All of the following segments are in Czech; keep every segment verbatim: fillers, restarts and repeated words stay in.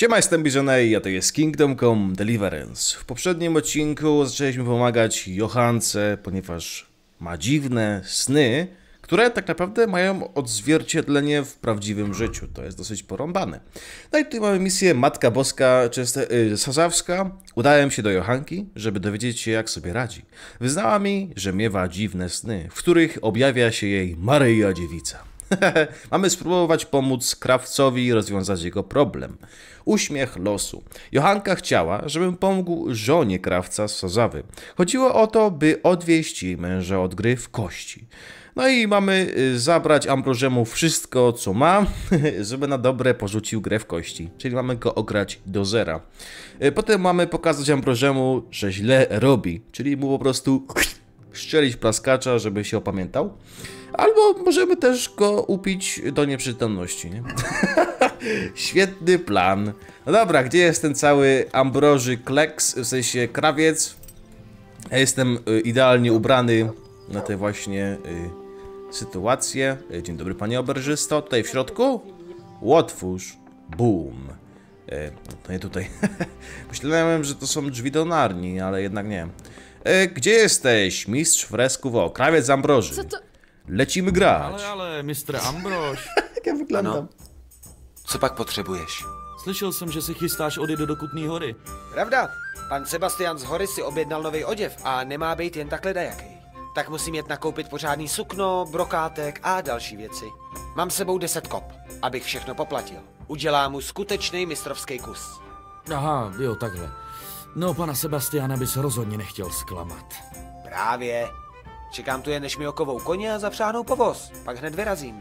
Siema, jestem Bizonej, a to jest Kingdom Come Deliverance. W poprzednim odcinku zaczęliśmy pomagać Johance, ponieważ ma dziwne sny, które tak naprawdę mają odzwierciedlenie w prawdziwym życiu. To jest dosyć porąbane. No i tutaj mamy misję Matka Boska yy, Sazawska. Udałem się do Johanki, żeby dowiedzieć się, jak sobie radzi. Wyznała mi, że miewa dziwne sny, w których objawia się jej Maryja Dziewica. Mamy spróbować pomóc krawcowi rozwiązać jego problem. Uśmiech losu. Johanka chciała, żebym pomógł żonie krawca z Sazawy. Chodziło o to, by odwieźć jej męża od gry w kości. No i mamy zabrać Ambrożemu wszystko, co ma, żeby na dobre porzucił grę w kości. Czyli mamy go ograć do zera. Potem mamy pokazać Ambrożemu, że źle robi. Czyli mu po prostu strzelić plaskacza, żeby się opamiętał. Albo możemy też go upić do nieprzytomności, nie? Świetny plan. No dobra, gdzie jest ten cały Ambroży kleks, w sensie krawiec? Ja jestem y, idealnie ubrany na tę właśnie y, sytuację. Dzień dobry, panie oberżysto. Tutaj w środku? Otwórz. Boom. Y, no nie tutaj. Myślałem, że to są drzwi do narni, ale jednak nie. Y, gdzie jesteś, mistrz fresków? O, krawiec Ambroży. Co to? Lecimy grać. Ale, ale, mister Ambrož. Jak ja wyglądam? Ano. Co pak potřebuješ? Slyšel jsem, že se chystáš odjet do Kutné Hory. Pravda, pan Sebastian z Hory si objednal nový oděv a nemá být jen takhle dajaký. Tak musím jet nakoupit pořádný sukno, brokátek a další věci. Mám s sebou deset kop, abych všechno poplatil. Udělám mu skutečný mistrovský kus. Aha, jo, takhle. No, pana Sebastiana bys rozhodně nechtěl zklamat. Právě. Čekám tu jen, než mi okovou koně a zapřáhnou povoz. Pak hned vyrazím.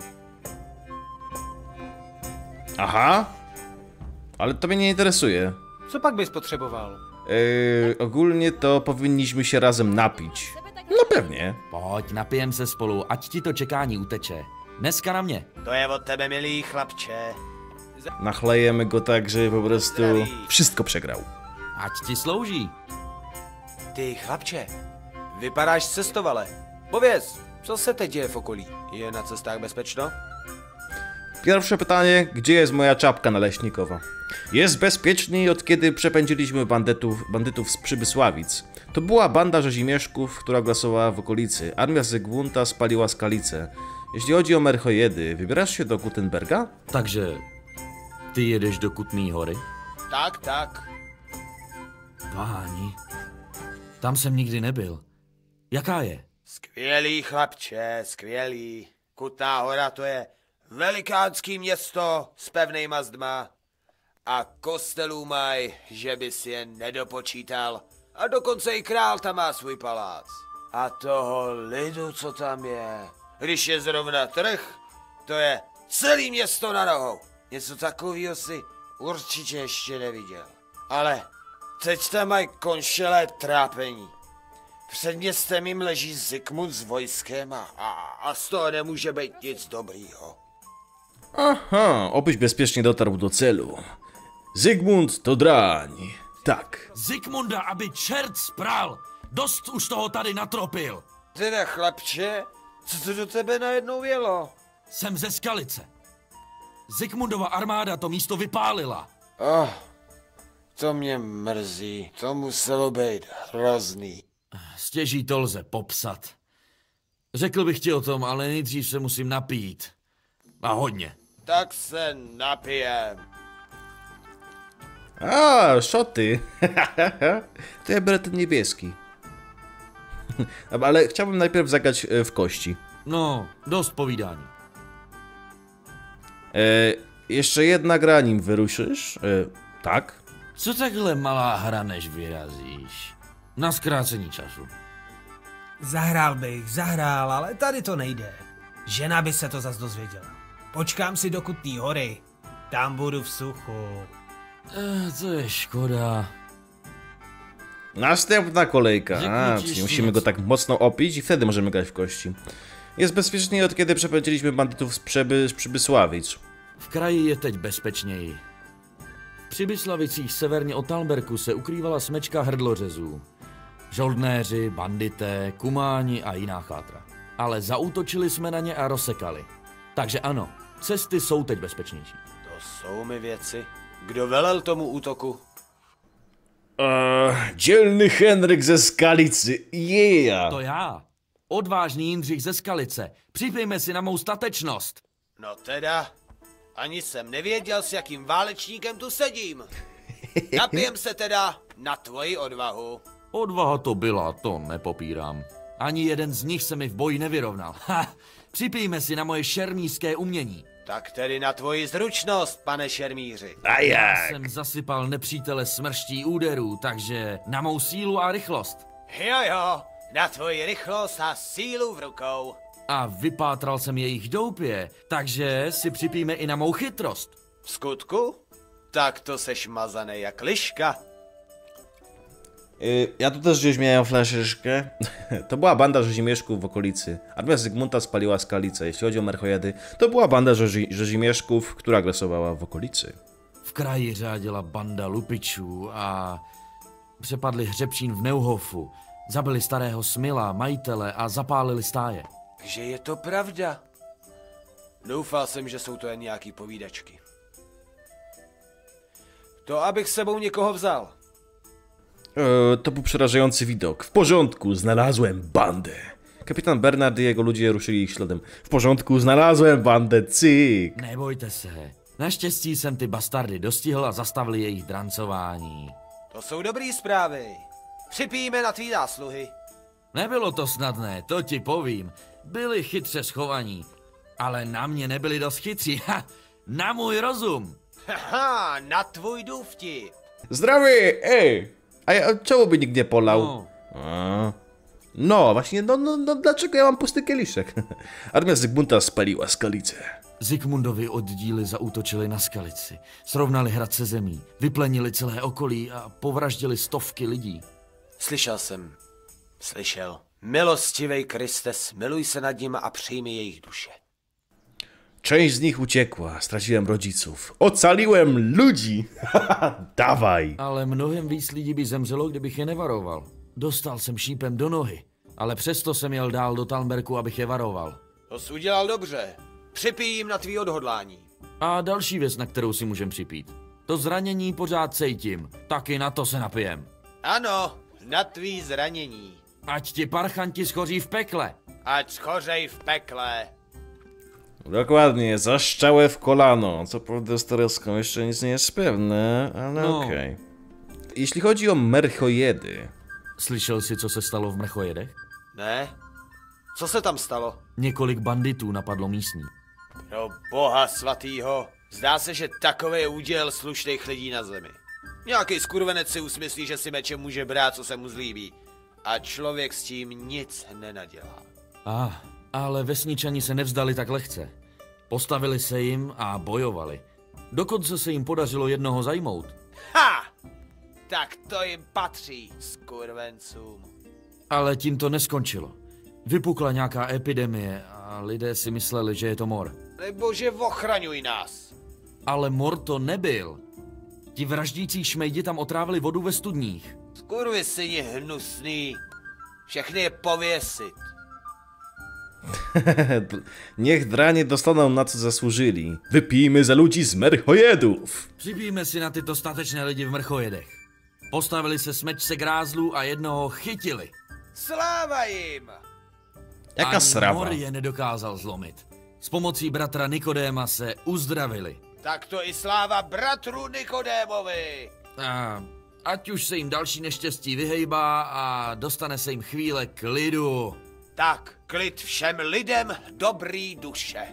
Aha. Ale to mnie nie interesuje. Co pak bys potřeboval? Yy, ogólnie to powinniśmy się razem napić. No pewnie. Pojď, napijem se spolu, ať ti to čekání uteče. Dneska na mě. To je od tebe, milý chlapče. Nachlejemy go tak, że po prostu wszystko przegrał. Ať ti slouží. Ty chlapče, vypadáš cestovale. Pověz, co se teď děje v okolí? Je na cestách bezpečno? Pierwsze pytanie, gdzie jest moja czapka naleśnikowa? Jest bezpiecznie, od kiedy przepędziliśmy bandytów, bandytów z Przybysławic. To była banda rzezimieszków, która grasowała w okolicy. Armia Zygmunta spaliła Skalicę. Jeśli chodzi o Merchojedy, wybierasz się do Gutenberga? Takže ty jedeš do Kutné Hory? Tak, tak. Páni, tam jsem nikdy nebyl. Jaká je? Skvělý chlapče, skvělý. Kutná Hora to je velikánský město s pevnejma zdma. A kostelů maj, že bys je nedopočítal. A dokonce i král tam má svůj palác. A toho lidu, co tam je. Když je zrovna trh, to je celý město na nohou. Něco takového si určitě ještě neviděl. Ale teď tam mají konšelé trápení. Před městem jim leží Zygmunt s vojskem a, a, a z toho nemůže být nic dobrýho. Aha, obyś bezpiecznie dotarł do celu. Zygmunt to drań. Tak. Zygmunda, aby čert spral! Dost už toho tady natropil! Teda chlapče, co to do tebe najednou vělo? Jsem ze Skalice. Zygmundova armáda to místo vypálila. Oh, to mě mrzí, to muselo být hrozný. Stěží to lze popsat. Řekl bych ti o tom, ale nejdřív se musím napít. A hodně. Tak se napijem. A, szoty. To ja biorę ten niebieski. Ale chciałbym najpierw zagrać w kości. No, dost povídání. E, jeszcze jedna gra, nim wyruszysz. E, tak. Co takhle malá hra, než vyrazíš? Na zkrácení času. Zahrál bych, zahrál, ale tady to nejde. Žena by se to zas dozvěděla. Počkám si do Kutné Hory. Tam budu v suchu. E, to je škoda. Następna kolejka. A, Dziękuję ci, czyli musimy go tak mocno opić i wtedy możemy grać w kości. Jest bezpiecznie, od kiedy przepędziliśmy bandytów z, Przeby, z Przybysławic. V kraji je teď bezpečněji. V Přibyslavicích severně od Talberku se ukrývala smečka hrdlořezů. Žoldnéři, bandité, kumáni a jiná chátra. Ale zaútočili jsme na ně a rozsekali. Takže ano, cesty jsou teď bezpečnější. To jsou mi věci. Kdo velel tomu útoku? Uh, dzielny Henryk ze Skalicy, yeah! To já. Odvážný Jindřich ze Skalice. Připijme si na mou statečnost. No teda, ani jsem nevěděl, s jakým válečníkem tu sedím. Napijem se teda na tvoji odvahu. Odvaha to byla, to nepopírám. Ani jeden z nich se mi v boji nevyrovnal. Ha! Připijme si na moje šermířské umění. Tak tedy na tvoji zručnost, pane šermíři. A jak? Jsem zasypal nepřítele smrští úderů, takže na mou sílu a rychlost. Jo jo, na tvoji rychlost a sílu v rukou. A vypátral jsem jejich doupě, takže si připijme i na mou chytrost. V skutku? Tak to seš mazaný jak liška. Y, Ja tu też gdzieś miałem flaszeczkę. To była banda rzezimieszków w okolicy. Armia Zygmunta spaliła Skalicę. Jeśli chodzi o Merchojedy, to była banda rzezi rzezimieszków, która agresowała w okolicy. V kraji řádila banda lupičů a přepadli hřebčín v Neuhofu, zabili starého Smila, majitele a zapálili stáje. Že je to pravda. Doufal jsem, že jsou to jen nějaký povídačky. To abych s sebou někoho vzal. E, to był przerażający widok. W porządku, znalazłem bandę. Kapitan Bernard i jego ludzie ruszyli ich śladem. W porządku, znalazłem bandę, cyk. Nebojte se. Naštěstí jsem ty bastardy dostihl a zastavil jejich drancování. To jsou dobrý zprávy. Připijme na tvý zásluhy. Nebylo to snadné, to ti povím. Byli chytře schovaní, ale na mě nebyli dost chytří. Ha! Na můj rozum. Haha, na tvůj důvtip. Zdrowie, ej! A ja, czemu by nikt nie polał? No. A. No, właśnie, no, no, no dlaczego ja mam pusty kieliszek? Armia Zygmunta spaliła Skalicę. Zygmundovi oddíly zaútočili na Skalici, srovnali hrad se zemí, vyplenili celé okolí a povraždili stovky lidí. Slyšel jsem. Slyšel. Milostivej Kriste, smiluj se nad nimi a přijmi jejich duše. Część z nich uciekła, straciłem rodziców. Ocaliłem ludzi! Dawaj! Ale mnohem víc lidí by zemřelo, kdybych je nevaroval. Dostal jsem šípem do nohy, ale přesto jsem jel dál do Talmberku, abych je varoval. To jsi udělal dobře. Připijím na tvý odhodlání. A další věc, na kterou si můžem připít. To zranění pořád cejtím, taky na to se napijem. Ano, na tvý zranění. Ať ti parchanti schoří v pekle. Ať schořej v pekle. Dokładnie, zaszczałe w kolano. Co prawda z Tereską jeszcze nic nie jest pewne, ale No. okej. Jeśli chodzi o Merchojedy, Slyšel jsi, co se stalo v Mrchojedech? Ne? Co se tam stalo? Několik banditů napadlo místní. Pro boha svatýho. Zdá se, že takový je úděl slušných lidí na zemi. Nějaký skurvenec si usmyslí, že si mečem může brát, co se mu zlíbí. A člověk s tím nic nenadělá. Ah, ale vesničani se nevzdali tak lehce. Postavili se jim a bojovali. Dokonce se jim podařilo jednoho zajmout. Ha! Tak to jim patří, skurvencům. Ale tím to neskončilo. Vypukla nějaká epidemie a lidé si mysleli, že je to mor. Nebože, ochraňuj nás. Ale mor to nebyl. Ti vraždící šmejdi tam otrávili vodu ve studních. Skurvisyni hnusný. Všechny je pověsit. niech dranie dostaną na co zasłużyli. Wypijmy za ludzi z Merchojedów! Připijme si na tyto statečné lidi v Mrchojedech. Postavili se smečce grázlů a jednoho chytili. Sláva jim! Jaka Ani srawa? mor je nedokázal zlomit. S pomocí bratra Nikodéma se uzdravili. Tak to i sláva bratru Nikodémovi. A ať už se jim další neštěstí vyhejbá a dostane se jim chvíle klidu. Tak, klid všem lidem dobrý duše.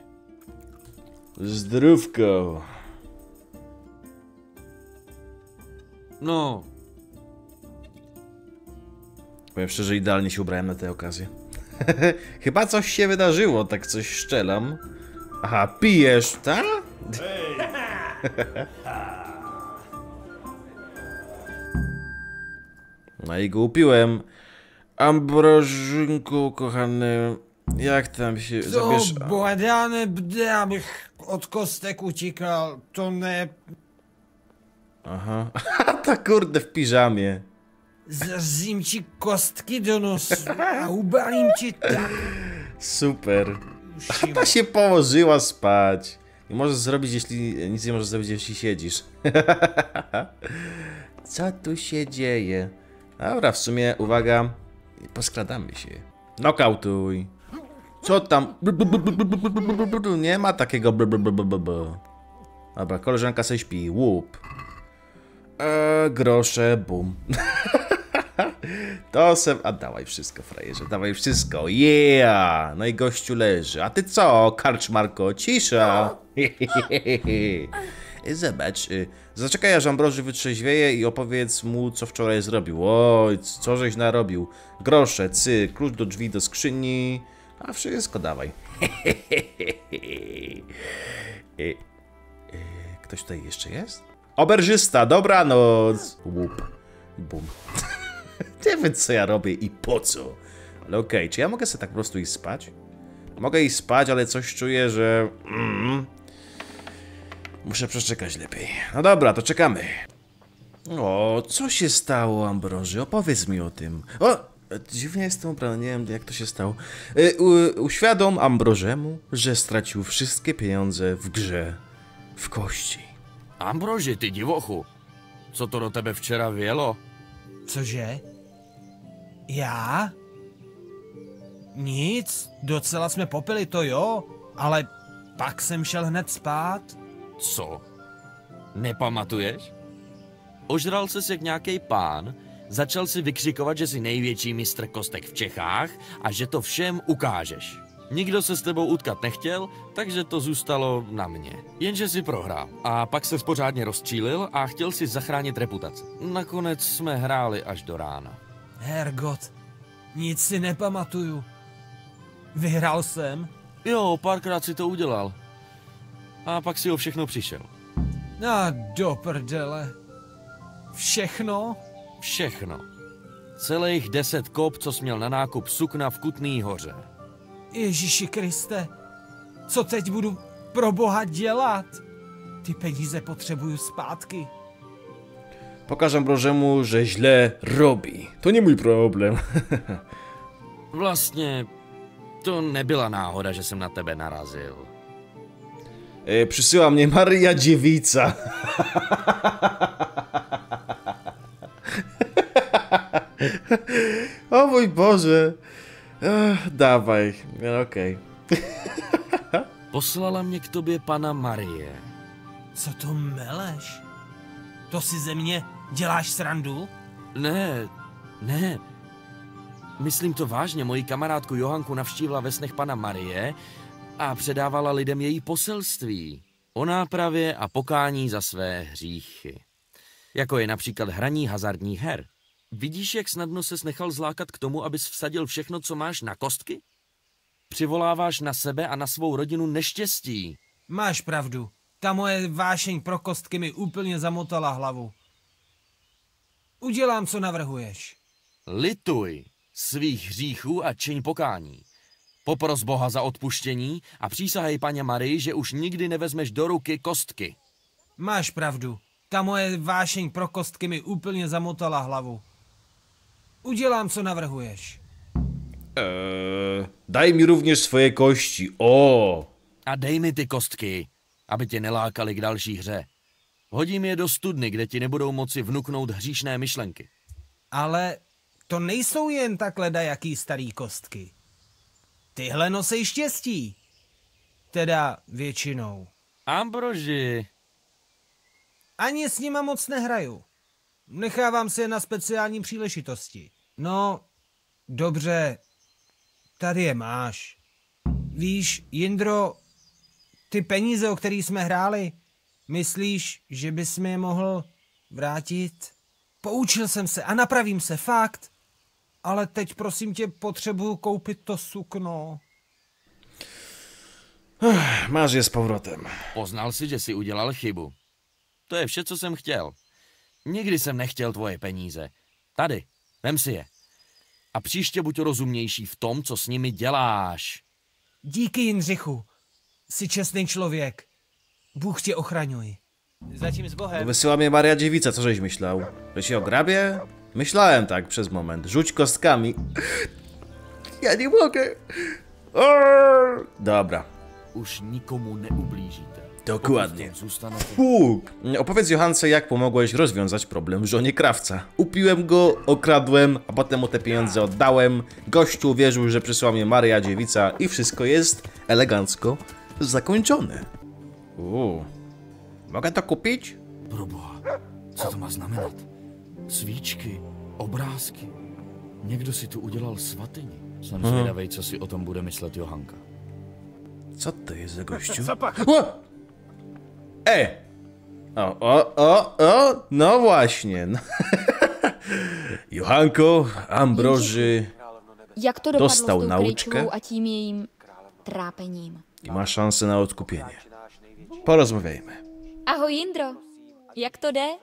Zdrówko. No, Powiem szczerze, idealnie się ubrałem na tę okazję. Chyba coś się wydarzyło, tak coś szczelam. Aha, pijesz, tak? No i go upiłem. Ambrożynku, kochany, jak tam się To zabierz... błagane bdy, abych od kostek uciekał, to ne... Aha, ta kurde w piżamie. Zarzim ci kostki do nosu, a ubalim ci tak. Super. Musimy- Ta się położyła spać. I możesz zrobić, jeśli... Nic nie możesz zrobić, jeśli siedzisz. Co tu się dzieje? Dobra, w sumie, uwaga. Poskradamy się. Nokautuj. Co tam? Nie ma takiego... Dobra, koleżanka se śpi. Łup. Eee, grosze, bum. To se... A dawaj wszystko, frajerze, dawaj wszystko. Yeah! No i gościu leży. A ty co, karczmarko? Cisza! Zobacz. Zaczekaj, aż Ambroży wytrzeźwieje i opowiedz mu, co wczoraj zrobił. Oj, co żeś narobił. Grosze, cy, klucz do drzwi, do skrzyni. A wszystko dawaj. Ktoś tutaj jeszcze jest? Oberżysta, dobranoc! Łup. Bum. Nie wiem, co ja robię i po co. Ale okej, okay, czy ja mogę sobie tak po prostu iść spać? Mogę iść spać, ale coś czuję, że... Mm, muszę przeczekać lepiej. No dobra, to czekamy. O, co się stało, Ambroży? Opowiedz mi o tym. O, dziwnie jestem ubrany, nie wiem, jak to się stało. Y, u, uświadom Ambrożemu, że stracił wszystkie pieniądze w grze w kości. Ambroži, ty divochu, co to do tebe včera vělo? Cože? Já? Nic, docela jsme popili, to jo, ale pak jsem šel hned spát. Co? Nepamatuješ? Ožral ses jak nějaký pán, začal si vykřikovat, že jsi největší mistr kostek v Čechách a že to všem ukážeš. Nikdo se s tebou utkat nechtěl, takže to zůstalo na mě. Jenže si prohrál. A pak se pořádně rozčílil a chtěl si zachránit reputaci. Nakonec jsme hráli až do rána. Hergot, nic si nepamatuju. Vyhrál jsem? Jo, párkrát si to udělal. A pak si o všechno přišel. A do prdele. Všechno? Všechno. Celých deset kop, co jsi měl na nákup sukna v Kutný Hoře. Ježíši Kriste, co teď budu pro boha dělat? Ty peníze potřebuju zpátky. Pokaż Ambrożemu, że źle robi. To nie mój problem. Vlastně to nebyla náhoda, že jsem na tebe narazil. E, przysyła mnie Maria Dziewica. O mój Boże. Ech, dawaj, okej. Okay. Poslala mě k tobě pana Marie. Co to meleš? To si ze mě děláš srandu? Ne, ne. Myslím to vážně, moji kamarádku Johanku navštívila ve snech pana Marie a předávala lidem její poselství o nápravě a pokání za své hříchy. Jako je například hraní hazardních her. Vidíš, jak snadno ses nechal zlákat k tomu, abys vsadil všechno, co máš, na kostky? Přivoláváš na sebe a na svou rodinu neštěstí. Máš pravdu. Ta moje vášeň pro kostky mi úplně zamotala hlavu. Udělám, co navrhuješ. Lituj svých hříchů a čiň pokání. Popros Boha za odpuštění a přísahej paně Marii, že už nikdy nevezmeš do ruky kostky. Máš pravdu. Ta moje vášeň pro kostky mi úplně zamotala hlavu. Udělám, co navrhuješ. Eee, daj mi również swoje kości. O! A dej mi ty kostky, aby tě nelákali k další hře. Hodím je do studny, kde ti nebudou moci vnuknout hříšné myšlenky. Ale to nejsou jen takhle dajaký starý kostky. Tyhle nosej štěstí. Teda většinou. Ambroži. Ani s nima moc nehraju. Nechávám si je na speciální příležitosti. No, dobře, tady je máš. Víš, Jindro, ty peníze, o kterých jsme hráli, myslíš, že bys mi je mohl vrátit? Poučil jsem se a napravím se, fakt. Ale teď prosím tě potřebuju koupit to sukno. Máš je s powrotem. Poznal si, že si udělal chybu. To je vše, co jsem chtěl. Nikdy jsem nechtěl tvoje peníze. Tady, vem si je. A příště buď rozumnější v tom, co s nimi děláš. Díky, Jindřichu. Jsi čestný člověk. Bůh tě ochraňuj. Zatím s Bohem. Wysyła mnie Maria Dziewica, co żeś myślał? Że się ograbie? Myślałem tak przez moment. Rzuć kostkami. Ja nie mogę. Dobra. Už nikomu neublížíte. Dokładnie. Zůstanete. Fuk. Opowiedz Johance, jak pomogłeś rozwiązać problem żonie krawca. Upiłem go, okradłem, a potem mu te pieniądze oddałem. Gościu uwierzył, że przysłała mnie Maria dziewica i wszystko jest elegancko zakończone. Uuu. Mogę to kupić? Proboha, co to má znamenat? Svíčky, obrázky. Někdo si tu udělal svatyni. Jsem zvědavej, co si o tom bude myslet Johanka. Co to jest za gościu? O! E! O, o, o, o! No właśnie. No. Johanko, Ambroży Jak to dopadlo dostał s tou nauczkę Krejčovou a tím jejím trápením? i ma szansę na odkupienie. Porozmawiajmy. Ahoj Jindro, jak to jde?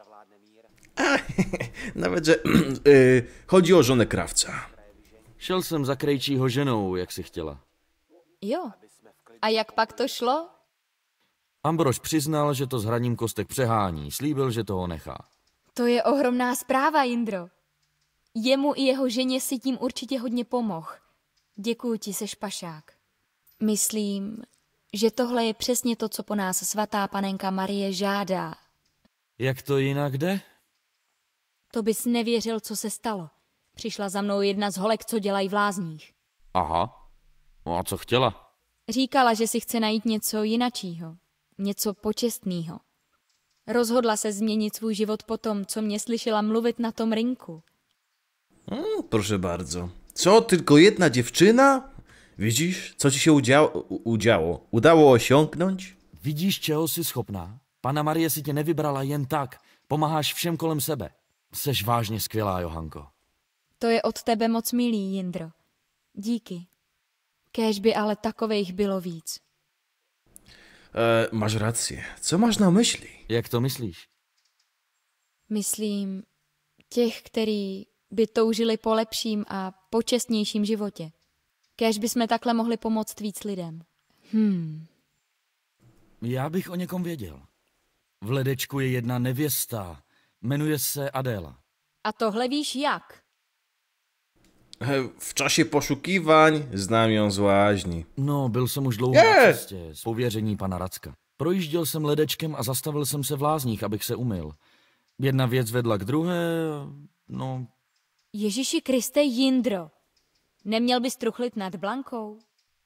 Nawet, że y, chodzi o żonę krawca. Šel jsem za Krejčího ženou, jak si chtěla. Jo. A jak pak to šlo? Ambrož přiznal, že to s hraním kostek přehání. Slíbil, že toho nechá. To je ohromná zpráva, Jindro. Jemu i jeho ženě si tím určitě hodně pomohl. Děkuju ti, seš pašák. Myslím, že tohle je přesně to, co po nás svatá panenka Marie žádá. Jak to jinak jde? To bys nevěřil, co se stalo. Přišla za mnou jedna z holek, co dělají v lázních. Aha. No a co chtěla? Říkala, že si chce najít něco jinačího. Něco počestného. Rozhodla se změnit svůj život po tom, co mě slyšela mluvit na tom rynku. Mm, proszę bardzo. Co, tylko jedna dziewczyna? Widzisz, co ci się udziało, u- udziało? Udało osiągnąć? Vidíš, čeho jsi schopná? Pana Marie si tě nevybrala jen tak. Pomáháš všem kolem sebe. Seš vážně skvělá, Johanko. To je od tebe moc milý, Jindro. Díky. Kéž by ale takovejch bylo víc. E, masz rację. Co masz na myśli? Jak to myslíš? Myslím, těch, který by toužili po lepším a počestnějším životě. Kéž bychom takhle mohli pomoct víc lidem. Hmm. Já bych o někom věděl. V Ledečku je jedna nevěsta. Jmenuje se Adéla. A tohle víš jak? E, w czasie poszukiwań znam ją z łaźni. No, byl jsem už dlouho Je! na cestě z pověření pana Racka. Projížděl jsem Ledečkem a zastavil jsem se v lázních, abych se umyl. Jedna věc vedla k druhé, no, Ježíši Kriste, Jindro. Neměl bys truchlit nad Blankou?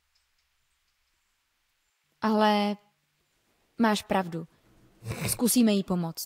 Ale máš pravdu. Zkusíme jí pomoct.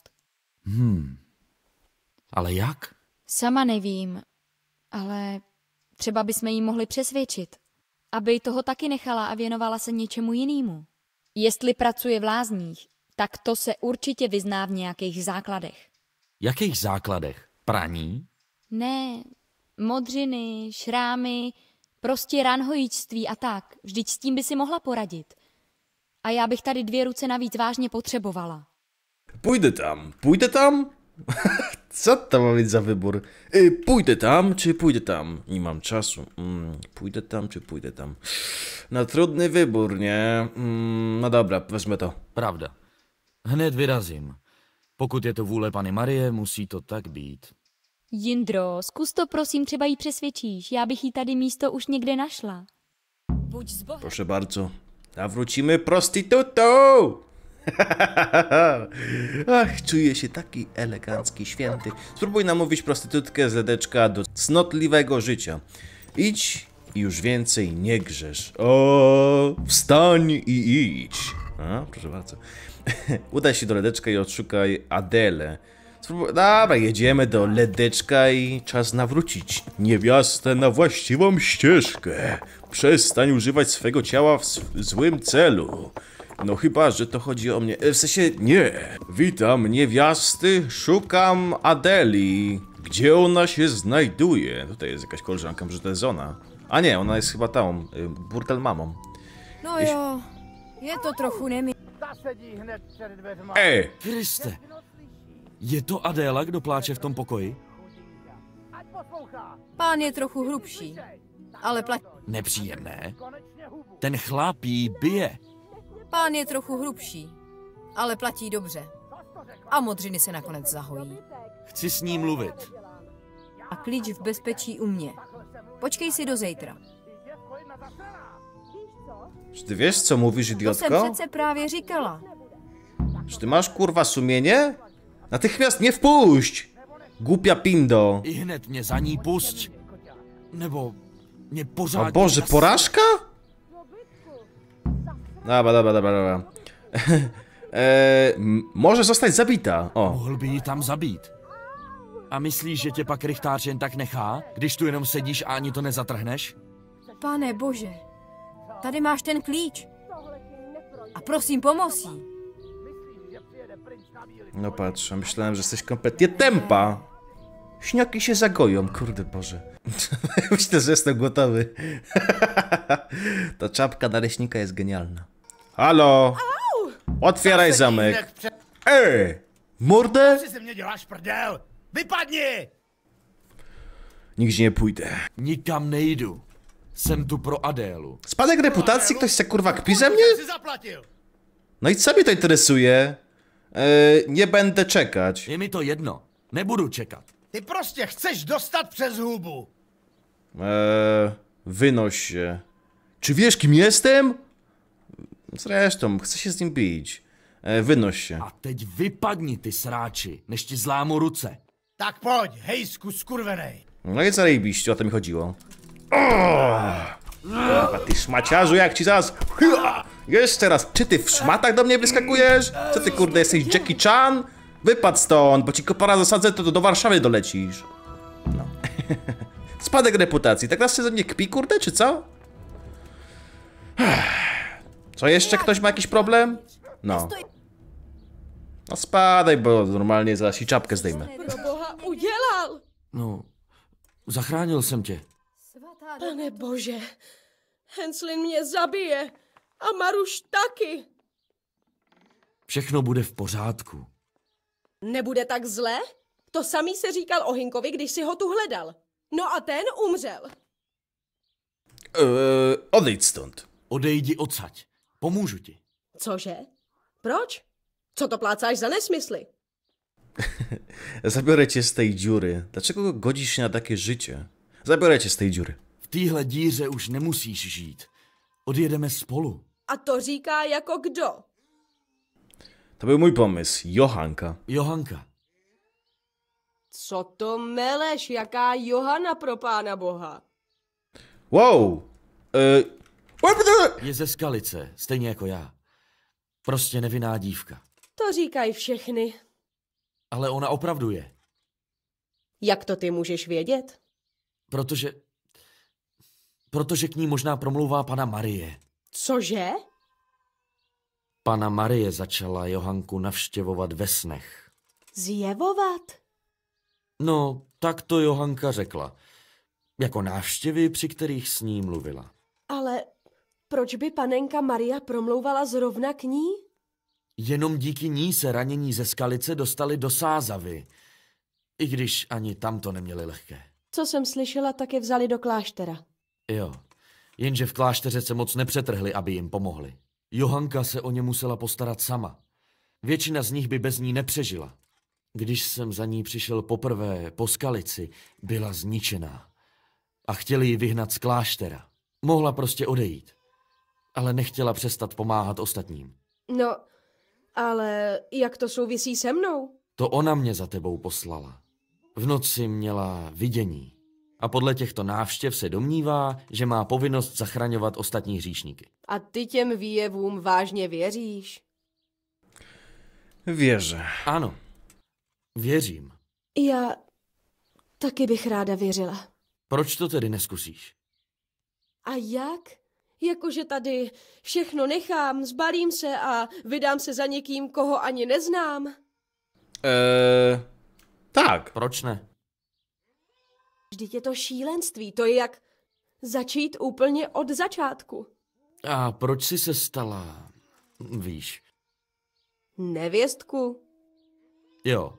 ale jak? Sama nevím, ale třeba bychom jí mohli přesvědčit, aby toho taky nechala a věnovala se něčemu jinému. Jestli pracuje v lázních, tak to se určitě vyzná v nějakých základech. Jakých základech? Praní? Ne, modřiny, šrámy, prostě ranhojíčství a tak. Vždyť s tím by si mohla poradit. A já bych tady dvě ruce navíc vážně potřebovala. Pójdę tam. Pójdę tam? Co to ma być za wybór? Y, pójdę tam, czy pójdę tam? Nie mam czasu. Mm, pójdę tam, czy pójdę tam? No trudny wybór, nie? Mm, no dobra, wezmę to. Pravda. Hned vyrazím. Pokud je to vůle Panny Marie, musí to tak být. Jindro, zkus to prosím, třeba jí přesvědčíš. Já bych jí tady místo už někde našla. Buď z Boha. Proszę bardzo. Nawrócimy prostytutą! Ach, czuję się taki elegancki, święty. Spróbuj namówić prostytutkę z Ledeczka do cnotliwego życia. Idź i już więcej nie grzesz. O, wstań i idź. A, proszę bardzo. Udaj się do Ledeczka i odszukaj Adelę. Spróbuj... Dobra, jedziemy do Ledeczka i czas nawrócić niewiastę na właściwą ścieżkę. Przestań używać swego ciała w sw- złym celu. No chyba, że to chodzi o mnie. W sensie nie. Witam niewiasty, szukam Adeli. Gdzie ona się znajduje? Tutaj jest jakaś koleżanka, może to jest ona. A nie, ona jest chyba tą, y, burdel mamą. No jo, je to trochu nemí. Ej! Kriste, je to Adéla, kdo pláče v tom pokoji? Pán je trochu hrubší, ale platí. Nepříjemné. Ten chlap jí bije. Pán je trochu hrubší, ale platí dobře. A modřiny se nakonec zahojí. Chci s ní mluvit. A klíč v bezpečí u mě. Počkej si do zítra. Czy ty wiesz, co mówisz, To jsem idiotko? přece právě říkala. Czy ty masz kurwa sumienie? Natychmiast mě wpuść! Głupia pindo. I hned mě za ní pusť. Nebo mě O pořádně... Boże, zas- porażka? Dobra, dobra, dobra, dobra. e, może zostać zabita. O. Mohl by ji tam zabít. A myslíš, že tě pak rychtář jen tak nechá, když tu jenom sedíš a ani to nezatrhneš? Pane bože, tady máš ten klíč. A prosím, pomoz jí. No patrz, myślałem, że jesteś kompletnie tempa. Śnioki się zagoją, kurde Boże. Myślę, że jestem gotowy. Ta czapka naleśnika jest genialna. Halo! Otwieraj zamek. Ej! Mordę? Si ze mě děláš prdel! Vypadni! Nigdzie nie pójdę. Nikam nejdu. Jsem tu pro Adélu. Spadek reputacji? Ktoś se kurwa kpi ze mnie? Si zaplatil! No i co mnie to interesuje? E, nie będę czekać. Je mi to jedno. Nebudu čekat. Ty prostě chceš dostat přes hubu! Eee, wynoś się. Czy wiesz, kim jestem? Zresztą, chcę się z nim bić. Eee, wynoś się. A teď vypadni, ty sráči, než ti zlámu ruce. Tak pojď, hejsku skurvenej! No i zajebiście, o to mi chodziło. A ty szmaciarzu, jak ci zaraz... Jeszcze raz, czy ty w szmatach do mnie wyskakujesz? Co ty kurde, jesteś Jackie Chan? Wypadł stąd, bo ci kopara zasadzę, to do Warszawy dolecisz. No. Spadek reputacji, tak raz się ze mnie kpi, kurde, czy co? Co jeszcze? Ktoś ma jakiś problem? No. No spadaj, bo normalnie zaraz ci czapkę zdejmę. Pro boha udělal? No, zachránil jsem tě. Pane bože, Henslin mě zabije a Maruš taky. Všechno bude v pořádku. Nebude tak zle? To samý se říkal o Hinkovi, když si ho tu hledal. No a ten umřel. Eee, odejdź stąd. Odejdi odsaď. Pomůžu ti. Cože? Proč? Co to plácáš za nesmysly? Zabiorę cię z tej dziury. Dlaczego godzisz się na takie życie? Zabiorę cię z tej dziury. V téhle díře už nemusíš žít. Odjedeme spolu. A to říká jako kdo? To był mój pomysł. Johanka. Johanka. Co to meleš, jaká Johana pro pána boha? Wow! Eee... Je ze Skalice, stejně jako já. Prostě nevinná dívka. To říkají všechny. Ale ona opravdu je. Jak to ty můžeš vědět? Protože... Protože k ní možná promlouvá pana Marie. Cože? Pana Marie začala Johanku navštěvovat ve snech. Zjevovat? No, tak to Johanka řekla. Jako návštěvy, při kterých s ní mluvila. Ale proč by panenka Maria promlouvala zrovna k ní? Jenom díky ní se ranění ze Skalice dostali do Sázavy. I když ani tam to neměli lehké. Co jsem slyšela, tak je vzali do kláštera. Jo, jenže v klášteře se moc nepřetrhli, aby jim pomohli. Johanka se o ně musela postarat sama. Většina z nich by bez ní nepřežila. Když jsem za ní přišel poprvé po Skalici, byla zničená. A chtěli ji vyhnat z kláštera. Mohla prostě odejít. Ale nechtěla přestat pomáhat ostatním. No, ale jak to souvisí se mnou? To ona mě za tebou poslala. V noci měla vidění. A podle těchto návštěv se domnívá, že má povinnost zachraňovat ostatní hříšníky. A ty těm výjevům vážně věříš? Wierzę. Ano, věřím. Já taky bych ráda věřila. Proč to tedy neskusíš? A jak? Jakože tady všechno nechám, zbalím se a vydám se za někým, koho ani neznám? Eee... Tak. Proč ne? Vždyť je to šílenství, to je jak začít úplně od začátku. A proč jsi se stala, víš? Nevěstku. Jo,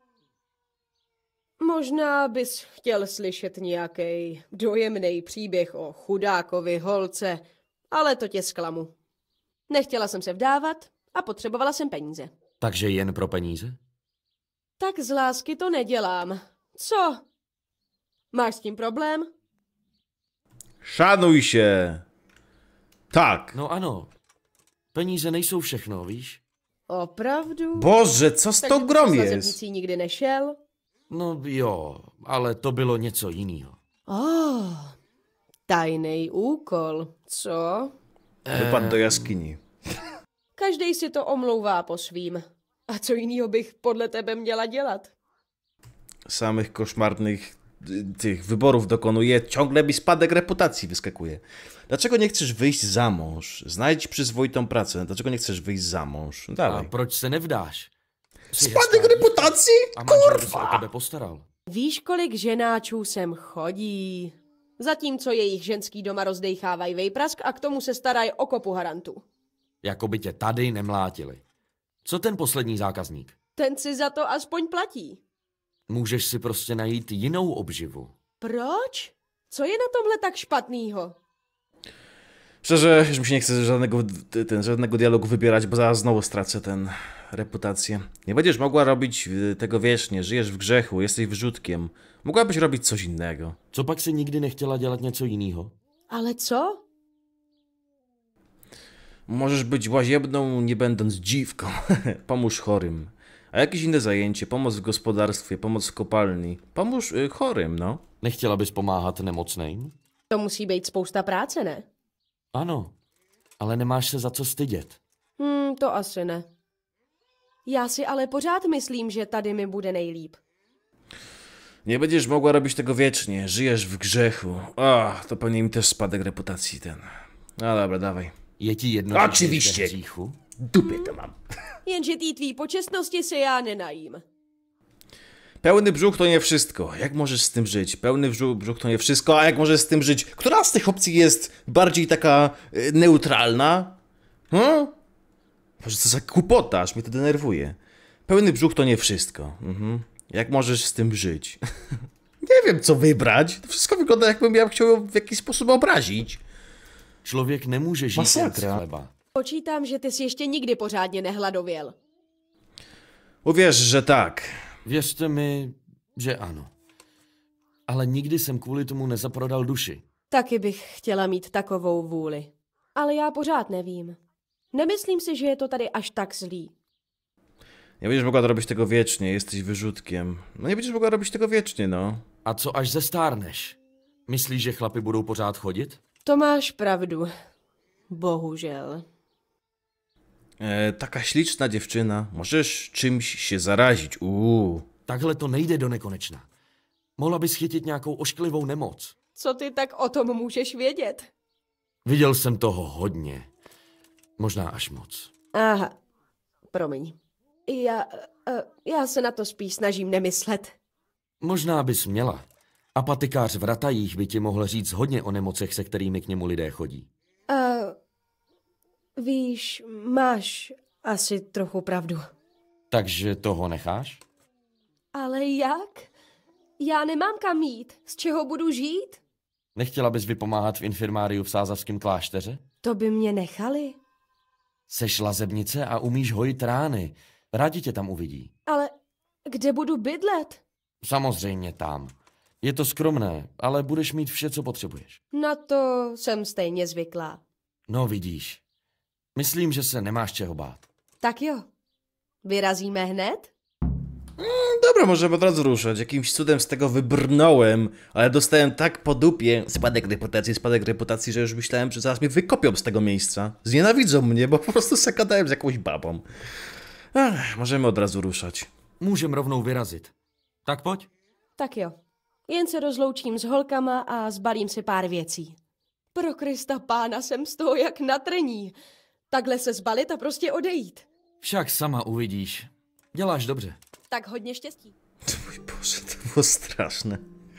Možná bys chtěl slyšet nějaký dojemný příběh o chudákovi holce, ale to tě zklamu. Nechtěla jsem se vdávat a potřebovala jsem peníze. takže jen pro peníze? Tak z lásky to nedělám. Co? Máš s tím problém? Szanuj się. Tak. No ano, peníze nejsou všechno, víš? Opravdu? Bože, co s tou grom S jest? lazebnicí nikdy nešel? No jo, ale to bylo něco jiného. Oh, tajný úkol, co? Vypadl do jaskyni. Každý si to omlouvá po svým. A co jiného bych podle tebe měla dělat? Samych koszmarnych y, tych wyborów dokonuje, ciągle mi spadek reputacji wyskakuje. Dlaczego nie chcesz wyjść za mąż? Znajdź przyzwoitą pracę. Dlaczego nie chcesz wyjść za mąż? No A dawaj. proč se nevdáš? Jsi Spadek hezká reputacji? a manžel by se o Kurwa! tebe postaral. Víš, kolik ženáčů sem chodí? Zatímco jejich ženský doma rozdejchávají vejprask a k tomu se starají o kopu harantů. Jako by tě tady nemlátili. Co ten poslední zákazník? Ten si za to aspoň platí. Můžeš si prostě najít jinou obživu. Proč? Co je na tomhle tak špatnýho? Szczerze, już mi się nie chce żadnego, ten, żadnego dialogu wybierać, bo zaraz znowu stracę ten reputację. Nie będziesz mogła robić y, tego wiecznie, żyjesz w grzechu, jesteś wyrzutkiem. Mogłabyś robić coś innego. Co pak si nikdy nechtěla dělat něco jiného? Ale co? Możesz być łaziebną, nie będąc dziwką. Pomóż chorym. A jakieś inne zajęcie, pomoc w gospodarstwie, pomoc w kopalni. Pomóż y, chorym, no. Nechtěla bys pomáhat nemocným? To musí být spousta práce, ne? Ano, ale nemáš se za co stydět. Hmm, to asi ne. Já si ale pořád myslím, že tady mi bude nejlíp. Nie będziesz mogła robić tego wiecznie, żyjesz w grzechu. A, to pewnie mi też spadek reputacji ten. No dobra, dawaj. Je ti jedno, když Oczywiście. jdeš v hříchu? Dupie to mam. Jenže tý tvý počestnosti se já nenajím. Pełny brzuch to nie wszystko. Jak możesz z tym żyć? Pełny brzuch, brzuch to nie wszystko, a jak możesz z tym żyć? Która z tych opcji jest bardziej taka y, neutralna? Hmm? Boże, co za głupota, aż mnie to denerwuje. Pełny brzuch to nie wszystko. Mhm. Jak możesz z tym żyć? Nie wiem, co wybrać. To wszystko wygląda, jakbym ja chciał ją w jakiś sposób obrazić. Člověk nemůže žít jen z Masakra. chleba. Počítám, že ty jsi ještě nikdy pořádně nehladověl. Uwierz, że tak. Věřte mi, že ano. Ale nikdy jsem kvůli tomu nezaprodal duši. Taky bych chtěla mít takovou vůli. Ale já pořád nevím. Nemyslím si, že je to tady až tak zlý. Nie będziesz mogła robić tego wiecznie, jesteś wyrzutkiem. No nie będziesz mogła robić tego wiecznie, no. A co až zestárneš? Myslíš, že chlapi budou pořád chodit? To máš pravdu. Bohužel. E, taka śliczna dziewczyna. Możesz czymś się zarazić. Uuu. Takhle to nejde do nekonečna. Mohla bys chytit nějakou ošklivou nemoc. Co ty tak o tom můžeš vědět? Viděl jsem toho hodně. Možná až moc. Aha, promiň. Já, uh, já se na to spíš snažím nemyslet. Možná bys měla. A patikář v Ratajích by ti mohl říct hodně o nemocech, se kterými k němu lidé chodí. Uh, víš, máš asi trochu pravdu. Takže toho necháš? Ale jak? Já nemám kam jít. Z čeho budu žít? Nechtěla bys vypomáhat v infirmáriu v Sázavském klášteře? To by mě nechali. Seš lazebnice a umíš hojit rány. Rádi tě tam uvidí. Ale kde budu bydlet? Samozřejmě tam. Je to skromné, ale budeš mít vše, co potřebuješ. Na to jsem stejně zvyklá. No vidíš. Myslím, že se nemáš čeho bát. Tak jo. Vyrazíme hned? Dobra, możemy od razu ruszać. Jakimś cudem z tego wybrnąłem, ale dostałem tak po dupie spadek reputacji, spadek reputacji, że już myślałem, że zaraz mnie wykopią z tego miejsca. Znienawidzą mnie, bo po prostu zagadałem z jakąś babą. Ech, możemy od razu ruszać. Můžem rovnou vyrazit. Tak pojď. Tak jo. Jen se rozloučím s holkama a zbalím si pár věcí. Pro Krista pána jsem z toho jak na trní. Takhle se zbalit a prostě odejít. Však sama uvidíš. Děláš dobře. Tak hodně štěstí. Mój Boże, to było straszne.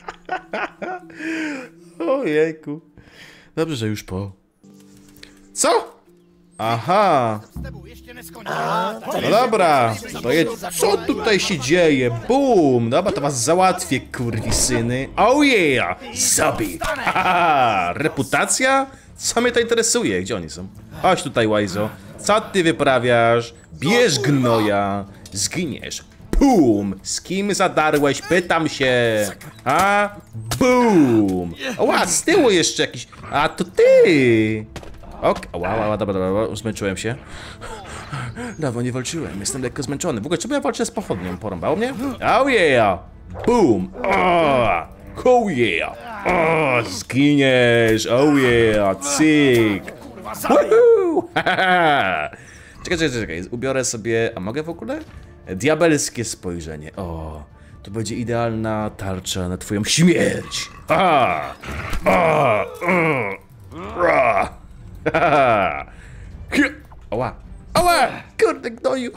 Ojejku. Dobrze, że już po... Co? Aha. No dobra, to je... Co tutaj się dzieje? Bum! Dobra, to was załatwię, kurwisyny. Oh yeah! Zabij! Haha! Reputacja? Co mnie to interesuje? Gdzie oni są? Chodź tutaj, Łajzo. Co ty wyprawiasz? Bierz gnoja. Zginiesz. Bum! Z kim zadarłeś? Pytam się. A? Bum! Ła, z tyłu jeszcze jakiś... A, to ty! Ok, ła, ła, ła, dobra, dobra, zmęczyłem się. Dawno nie walczyłem, jestem lekko zmęczony. W ogóle czemu ja walczę z pochodnią? Porąbało mnie? Oh yeah! Boom! Oh, oh yeah! Oh, zginiesz! Oh yeah! Cyk! Woohoo! Czekaj, czekaj, czekaj. Ubiorę sobie... A mogę w ogóle? Diabelskie spojrzenie. O, to będzie idealna tarcza na twoją śmierć. A! A! A! A! Oła! Oła! Kurde, gnoju!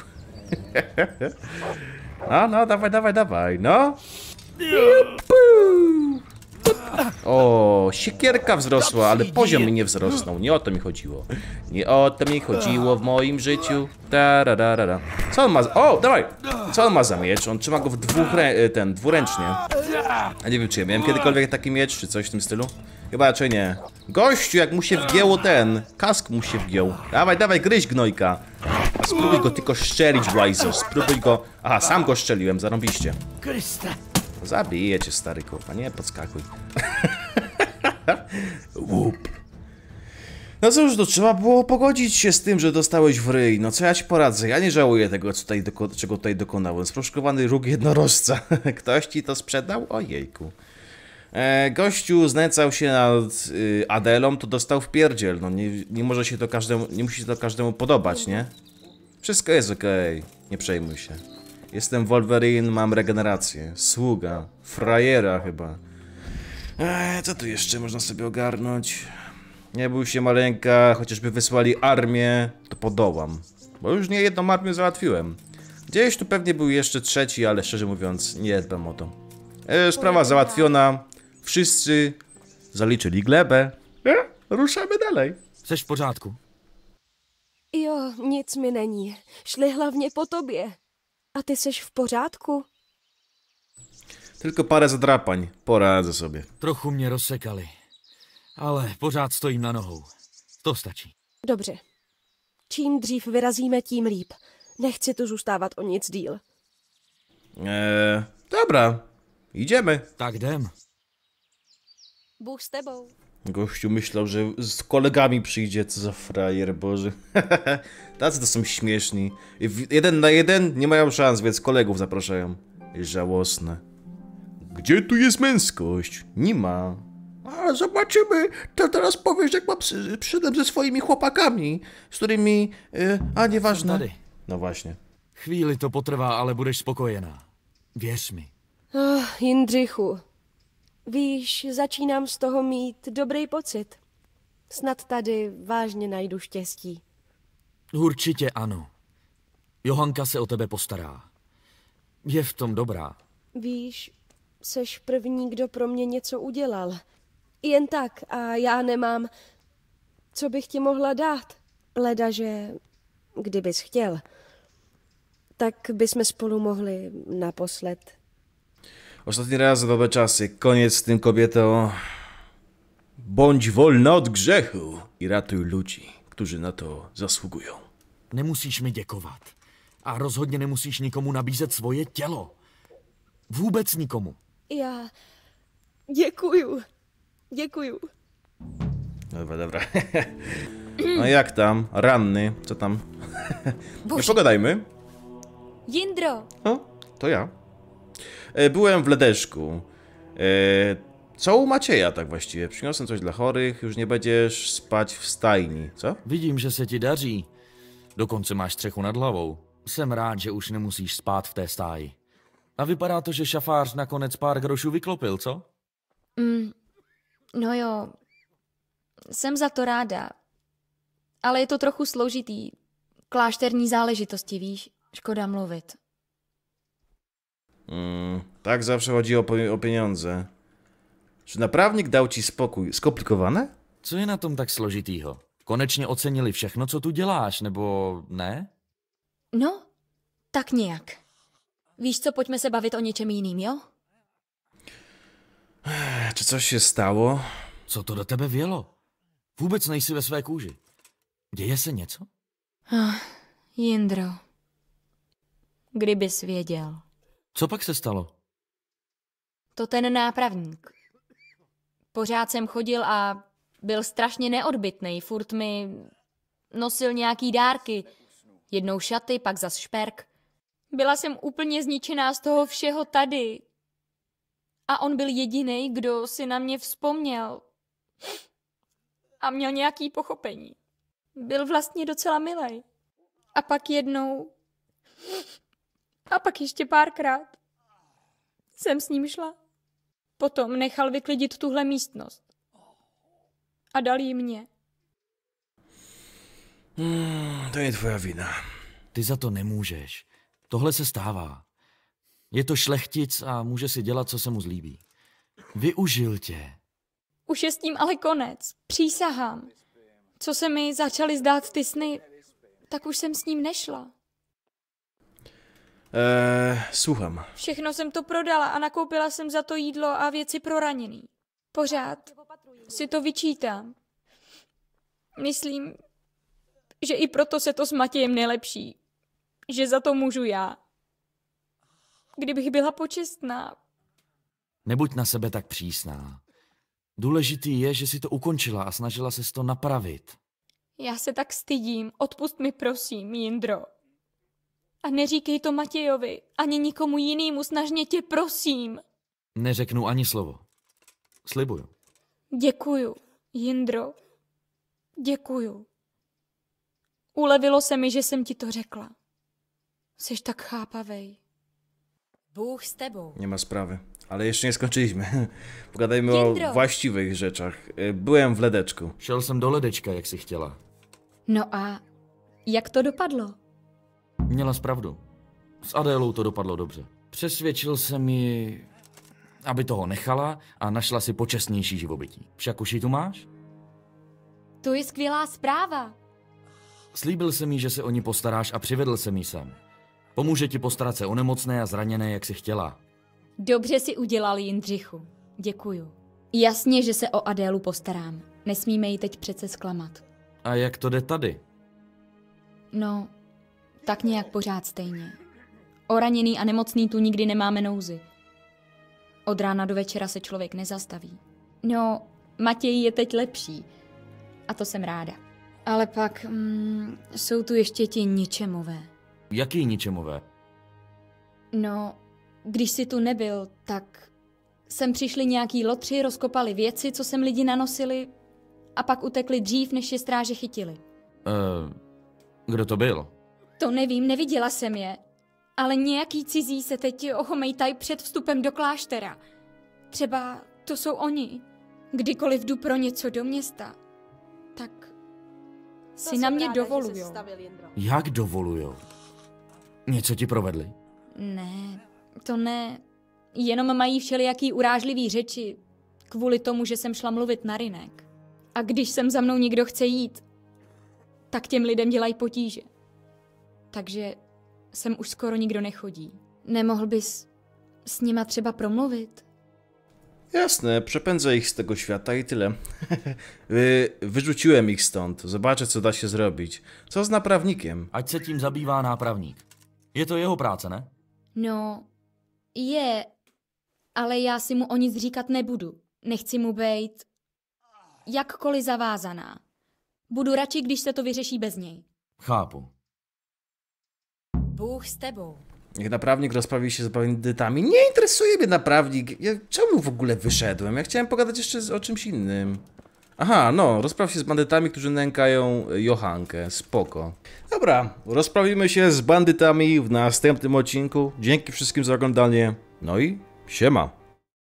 No, no, dawaj, dawaj, dawaj, no! O, siekierka wzrosła, ale poziom mi nie wzrosnął. Nie o to mi chodziło. Nie o to mi chodziło w moim życiu. Tararara. Co on ma za... O, dawaj! Co on ma za miecz? On trzyma go w dwóch rę... ten, dwuręcznie. A nie wiem, czy ja miałem kiedykolwiek taki miecz, czy coś w tym stylu? Chyba raczej nie. Gościu, jak mu się wgięło ten... Kask mu się wgiął. Dawaj, dawaj, gryź gnojka. Spróbuj go tylko szczelić, Wajzo. Spróbuj go... Aha, sam go szczeliłem, zarąbiście. Zabiję cię, stary kurwa, nie podskakuj. Łup. No cóż, to trzeba było pogodzić się z tym, że dostałeś w ryj. No co ja ci poradzę, ja nie żałuję tego, co tutaj czego tutaj dokonałem. Sproszkowany róg jednorożca. Ktoś ci to sprzedał? Ojejku. E, gościu znęcał się nad y, Adelą, to dostał w pierdziel. No nie, nie może się to każdemu, nie musi się to każdemu podobać, nie? Wszystko jest okej, okay. Nie przejmuj się. Jestem Wolverine, mam regenerację. Sługa. Frajera chyba. Eee, co tu jeszcze można sobie ogarnąć? Nie bój się, maleńka. Chociażby wysłali armię, to podołam. Bo już nie jedną armię załatwiłem. Gdzieś tu pewnie był jeszcze trzeci, ale szczerze mówiąc nie dbam o to. Eee, sprawa załatwiona. Wszyscy zaliczyli glebę. Eee, ruszamy dalej. Jesteś w pořádku? Jo, nic mi není. Šli hlavně po tobě. A ty seš v pořádku? Tylko parę zadrapań. Poradzę sobie. Trochu mě rozsekali. Ale pořád stojím na nohou. To stačí. Dobře. Čím dřív vyrazíme, tím líp. Nechci tu zůstávat o nic díl. Eee, dobra. Idziemy. Tak jdem. Bůh s tebou. Gościu myślał, że z kolegami przyjdzie, co za frajer, Boże. Tacy to są śmieszni. Jeden na jeden nie mają szans, więc kolegów zapraszają. Żałosne. Gdzie tu jest męskość? Nie ma. A zobaczymy. To teraz powiesz, jak mam przyszedłem ze swoimi chłopakami, z którymi... Yy, a nieważne. No właśnie. Chvíli to potrvá, ale budeš spokojená. Věř mi. Oh, Jindřichu. Víš, začínám z toho mít dobrý pocit. Snad tady vážně najdu štěstí. Určitě ano. Johanka se o tebe postará. Je v tom dobrá. Víš, seš první, kdo pro mě něco udělal. Jen tak a já nemám, co bych ti mohla dát. Leda, že kdybys chtěl, tak bychom spolu mohli naposled. Ostatni raz za dobre czasy. Koniec z tym, kobieto. Bądź wolna od grzechu i ratuj ludzi, którzy na to zasługują. Nemusíš mi děkovat. A rozhodně nemusíš nikomu nabízet svoje tělo. Vůbec nikomu. Já děkuju. Děkuju. Dobra, dobra. No jak tam? Ranny, co tam? Nie pogadajmy. Jindro! O, to ja. E, byłem w Ledeszku. E, co u Macieja tak właściwie? Przyniosłem coś dla chorych, już nie będziesz spać w stajni, co? Vidím, že se ti daří. Dokonce máš střechu nad hlavou. Jsem rád, že už nemusíš spát v té stáji. A vypadá to, že šafář nakonec pár grošů vyklopil, co? Mm, no jo, jsem za to ráda. Ale je to trochu složitý. Klášterní záležitosti, víš? Škoda mluvit. Mm, tak zawsze chodzi o, o pieniądze. Czy naprawnik dał ci spokój? Skomplikowane? Co je na tom tak složitýho? Konečně ocenili všechno, co tu děláš, nebo ne? No, tak nějak. Víš co, pojďme se bavit o něčem jiným, jo? Czy coś się stało? Co to do tebe vělo? Vůbec nejsi ve své kůži. Děje se něco? Ah, Jindro. Kdybys věděl. Co pak se stalo? To ten nápravník. Pořád jsem chodil a byl strašně neodbytnej. Furt mi nosil nějaký dárky. Jednou šaty, pak zas šperk. Byla jsem úplně zničená z toho všeho tady. A on byl jediný, kdo si na mě vzpomněl. A měl nějaký pochopení. Byl vlastně docela milej. A pak jednou... A pak ještě párkrát jsem s ním šla. Potom nechal vyklidit tuhle místnost. A dal ji mě. Hmm, to je tvoja vina. Ty za to nemůžeš. Tohle se stává. Je to šlechtic a může si dělat, co se mu zlíbí. Využil tě. Už je s tím ale konec. Přísahám. Co se mi začaly zdát ty sny, tak už jsem s ním nešla. Eh, słucham. Všechno jsem to prodala a nakoupila jsem za to jídlo a věci pro raněný. Pořád si to vyčítám. Myslím, že i proto se to s Matějem nelepší. Že za to můžu já. Kdybych byla počestná. Nebuď na sebe tak přísná. Důležitý je, že si to ukončila a snažila ses to napravit. Já se tak stydím. Odpust mi prosím, Jindro. A neříkej to Matějovi, ani nikomu jinému, snažně tě prosím. Neřeknu ani slovo. Slibuju. Děkuju, Jindro. Děkuju. Ulevilo se mi, že jsem ti to řekla. Jsi tak chápavej. Bůh s tebou. Nie ma sprawy. Ale jeszcze nie skończyliśmy. Pogadajmy Jindro. o właściwych rzeczach. Byłem w Ledeczku. Šel jsem do ledečka, jak si chtěla. No a jak to dopadlo? Měla jsi pravdu. S Adélou to dopadlo dobře. Přesvědčil jsem ji, aby toho nechala a našla si počestnější živobytí. Však už ji tu máš? To je skvělá zpráva. Slíbil jsem jí, že se o ní postaráš a přivedl jsem jí sem. Pomůže ti postarat se o nemocné a zraněné, jak si chtěla. Dobře si udělal, Jindřichu. Děkuju. Jasně, že se o Adélu postarám. Nesmíme ji teď přece zklamat. A jak to jde tady? No, tak nějak pořád stejně. O raněný a nemocný tu nikdy nemáme nouzy. Od rána do večera se člověk nezastaví. No, Matěj je teď lepší. A to jsem ráda. Ale pak mm, jsou tu ještě ti ničemové. Jaký ničemové? No, když jsi tu nebyl, tak sem přišli nějaký lotři, rozkopali věci, co sem lidi nanosili a pak utekli dřív, než je stráže chytili. Uh, kdo to byl? To nevím, neviděla jsem je. Ale nějaký cizí se teď ochomejtají před vstupem do kláštera. Třeba to jsou oni. Kdykoliv jdu pro něco do města, tak si na mě dovolujou. Jak dovolujou? Něco ti provedli? Ne, to ne. Jenom mají všelijaký urážlivý řeči kvůli tomu, že jsem šla mluvit na rynek. A když sem za mnou někdo chce jít, tak těm lidem dělají potíže. Takže sem už skoro nikdo nechodí. Nemohl bys s nima třeba promluvit? Jasne, przepędzę ich z tego świata i tyle. Wy, wyrzuciłem ich stąd. Zobaczę, co da się zrobić. Co z naprawnikiem? Ať se tím zabývá nápravník. Je to jeho práce, ne? No, je, ale já si mu o nic říkat nebudu. Nechci mu být jakkoliv zavázaná. Budu radši, když se to vyřeší bez něj. Chápu. Bůh s tebou. Niech naprawnik rozprawi się z bandytami. Nie interesuje mnie naprawnik. Ja czemu w ogóle wyszedłem? Ja chciałem pogadać jeszcze z- o czymś innym. Aha, no, rozpraw się z bandytami, którzy nękają Johankę. Spoko. Dobra, rozprawimy się z bandytami w następnym odcinku. Dzięki wszystkim za oglądanie. No i siema.